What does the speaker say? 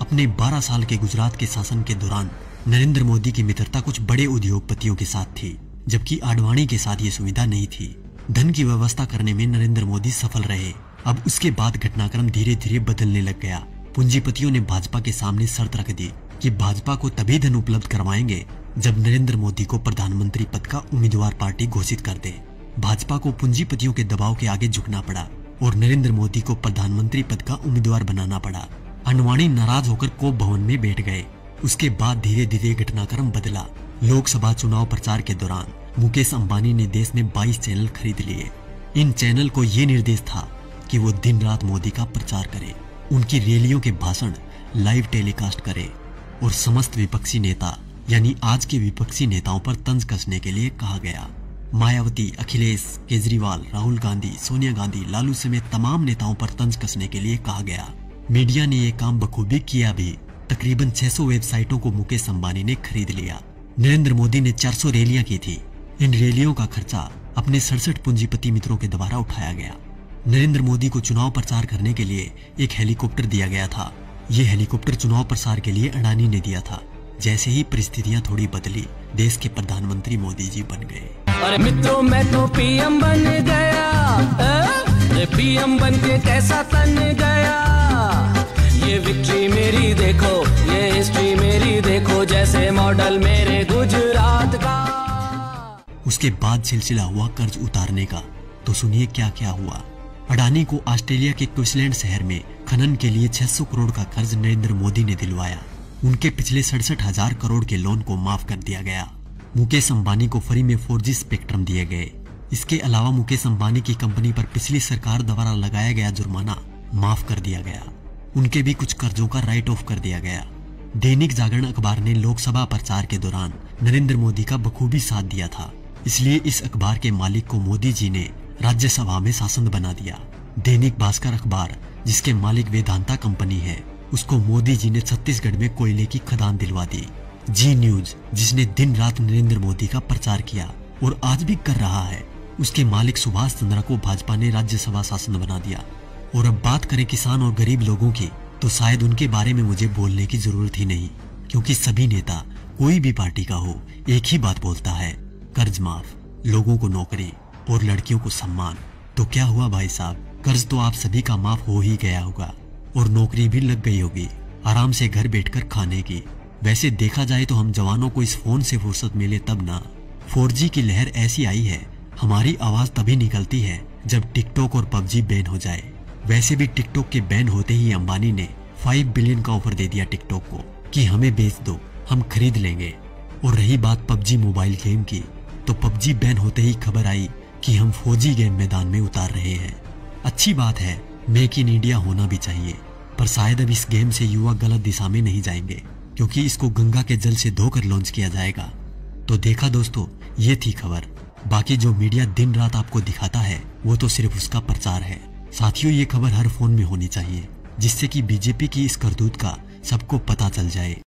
अपने 12 साल के गुजरात के शासन के दौरान नरेंद्र मोदी की मित्रता कुछ बड़े उद्योगपतियों के साथ थी, जबकि आडवाणी के साथ ये सुविधा नहीं थी। धन की व्यवस्था करने में नरेंद्र मोदी सफल रहे। अब उसके बाद घटनाक्रम धीरे धीरे बदलने लग गया। पूंजीपतियों ने भाजपा के सामने शर्त रख दी कि भाजपा को तभी धन उपलब्ध करवाएंगे जब नरेंद्र मोदी को प्रधानमंत्री पद का उम्मीदवार पार्टी घोषित कर दे। भाजपा को पूंजीपतियों के दबाव के आगे झुकना पड़ा और नरेंद्र मोदी को प्रधानमंत्री पद का उम्मीदवार बनाना पड़ा। आडवाणी नाराज होकर कोप भवन में बैठ गए। उसके बाद धीरे धीरे घटनाक्रम बदला। लोकसभा चुनाव प्रचार के दौरान मुकेश अंबानी ने देश में 22 चैनल खरीद लिए। इन चैनल को ये निर्देश था कि वो दिन रात मोदी का प्रचार करे, उनकी रैलियों के भाषण लाइव टेलीकास्ट करे और समस्त विपक्षी नेता यानी आज के विपक्षी नेताओं पर तंज कसने के लिए कहा गया। मायावती, अखिलेश, केजरीवाल, राहुल गांधी, सोनिया गांधी, लालू समेत तमाम नेताओं पर तंज कसने के लिए कहा गया। मीडिया ने ये काम बखूबी किया भी। तकरीबन 600 वेबसाइटों को मुकेश अंबानी ने खरीद लिया। नरेंद्र मोदी ने 400 रैलियां की थी। इन रैलियों का खर्चा अपने 67 पूंजीपति मित्रों के द्वारा उठाया गया। नरेंद्र मोदी को चुनाव प्रचार करने के लिए एक हेलीकॉप्टर दिया गया था। ये हेलीकॉप्टर चुनाव प्रसार के लिए अडानी ने दिया था। जैसे ही परिस्थितियां थोड़ी बदली, देश के प्रधानमंत्री मोदी जी बन गए। अरे मित्रों, मैं तो पीएम बन गया। पीएम बन के कैसा तन गया। ये विक्ट्री मेरी देखो, ये हिस्ट्री मेरी देखो, जैसे मॉडल मेरे गुजरात का। उसके बाद सिलसिला हुआ कर्ज उतारने का। तो सुनिए क्या क्या हुआ। अडानी को ऑस्ट्रेलिया के क्वींसलैंड शहर में खनन के लिए 600 करोड़ का कर्ज नरेंद्र मोदी ने दिलवाया। उनके पिछले 67,000 करोड़ के लोन को माफ कर दिया गया। मुकेश अंबानी को फ्री में 4G स्पेक्ट्रम दिए गए। इसके अलावा मुकेश अंबानी की कंपनी पर पिछली सरकार द्वारा लगाया गया जुर्माना माफ कर दिया गया। उनके भी कुछ कर्जों का राइट ऑफ कर दिया गया। दैनिक जागरण अखबार ने लोकसभा प्रचार के दौरान नरेंद्र मोदी का बखूबी साथ दिया था, इसलिए इस अखबार के मालिक को मोदी जी ने राज्यसभा में सांसद बना दिया। दैनिक भास्कर अखबार, जिसके मालिक वेदांता कंपनी है, उसको मोदी जी ने छत्तीसगढ़ में कोयले की खदान दिलवा दी। जी न्यूज, जिसने दिन रात नरेंद्र मोदी का प्रचार किया और आज भी कर रहा है, उसके मालिक सुभाष चंद्रा को भाजपा ने राज्यसभा सांसद बना दिया। और अब बात करें किसान और गरीब लोगों की, तो शायद उनके बारे में मुझे बोलने की जरूरत ही नहीं, क्योंकि सभी नेता कोई भी पार्टी का हो एक ही बात बोलता है, कर्ज माफ, लोगों को नौकरी और लड़कियों को सम्मान। तो क्या हुआ भाई साहब, कर्ज तो आप सभी का माफ हो ही गया होगा और नौकरी भी लग गई होगी, आराम से घर बैठकर खाने की। वैसे देखा जाए तो हम जवानों को इस फोन से फुर्सत मिले तब ना। 4G की लहर ऐसी आई है, हमारी आवाज तभी निकलती है जब टिकटॉक और PUBG बैन हो जाए। वैसे भी टिकटॉक के बैन होते ही अंबानी ने 5 बिलियन का ऑफर दे दिया टिकटॉक को कि हमें बेच दो, हम खरीद लेंगे। और रही बात PUBG मोबाइल गेम की, तो PUBG बैन होते ही खबर आई कि हम 4G गेम मैदान में उतार रहे हैं। अच्छी बात है, मेक इन इंडिया होना भी चाहिए, पर शायद अब इस गेम से युवा गलत दिशा में नहीं जाएंगे, क्योंकि इसको गंगा के जल से धोकर लॉन्च किया जाएगा। तो देखा दोस्तों, ये थी खबर। बाकी जो मीडिया दिन रात आपको दिखाता है वो तो सिर्फ उसका प्रचार है। साथियों, ये खबर हर फोन में होनी चाहिए, जिससे कि बीजेपी की इस करतूत का सबको पता चल जाए।